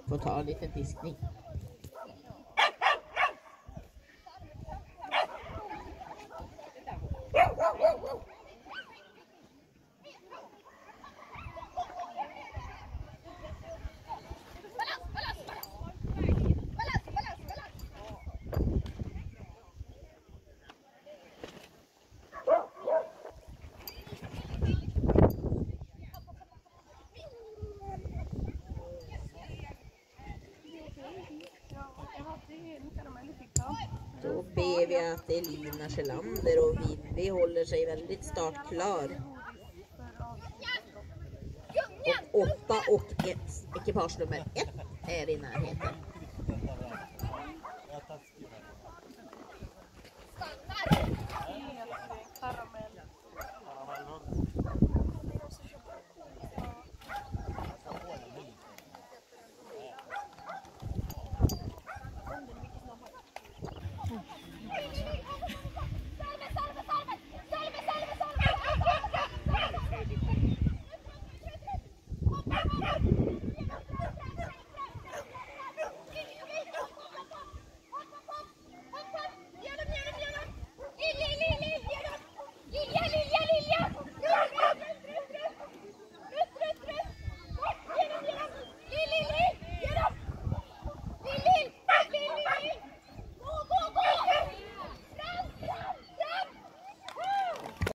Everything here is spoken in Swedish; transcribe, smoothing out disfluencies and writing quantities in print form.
Får ta en liten piskning. Då ber vi att Elina Kjellander och Vivi håller sig väldigt startklar. Och 8 och ekipage nummer 1 är i närheten.